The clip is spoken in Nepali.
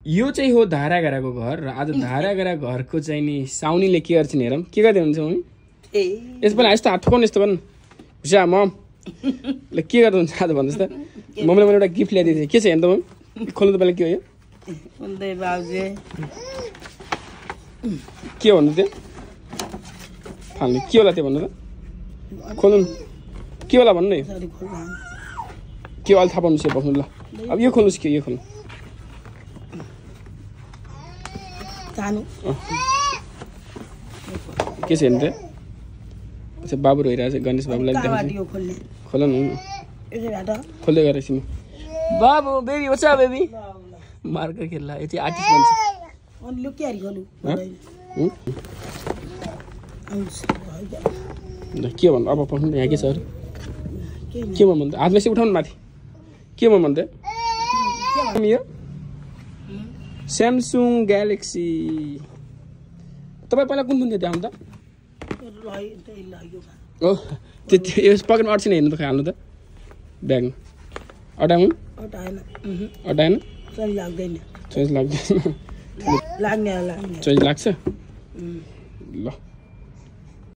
यो चाहिँ हो धारागाराको घर र आज धारागारा घरको चाहिँ नि साउनीले के गर्छ नि हेरौँ के गर्दै हुन्छ मम्मी यसपालि यस्तो हात ठोकाउनु यस्तो गर्नु हुस्या मम ल के गर्दै हुन्छ आज भन्नुहोस् त मम्मीले मैले एउटा गिफ्ट ल्याइदिएको थिएँ के छ हेर्नु त मम्मी खोल्नु त पहिला के हो यो के भन्नु त्यो फाल्नु के होला त्यो भन्नु त खोल्नु के होला भन्नु न के अहिले थाहा पाउनु बस्नु ल अब यो खोल्नुहोस् के यो खोल्नु के छ हेर्नु त अच्छा बाबु रोइरहेको छ गणेश बाबुलाई खोल न खोल्दै गएर एकछिन बाबु बेबी ओछा बेबी मार्का खेल्ला यो चाहिँ आर्टिस्ट बन्छ के भन्नु अब पठाउनु यहाँ के छ अरे के म भन्दा हातमा चाहिँ उठाउनु माथि के म भन्दा यो स्यामसङ ग्यालेक्सी तपाईँ पहिला कुन कुन थियो त्यहाँ त हो त्यो यो पकेटमा अट्छ नि हेर्नु त हाल्नु त ब्यागमा अटाउनु अटाएन चोइस लाग्दैन चोइस लाग्छ ल